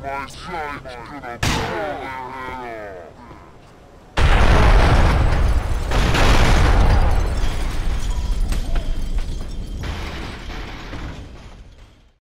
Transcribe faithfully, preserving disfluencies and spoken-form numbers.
my sights could have blown their head off.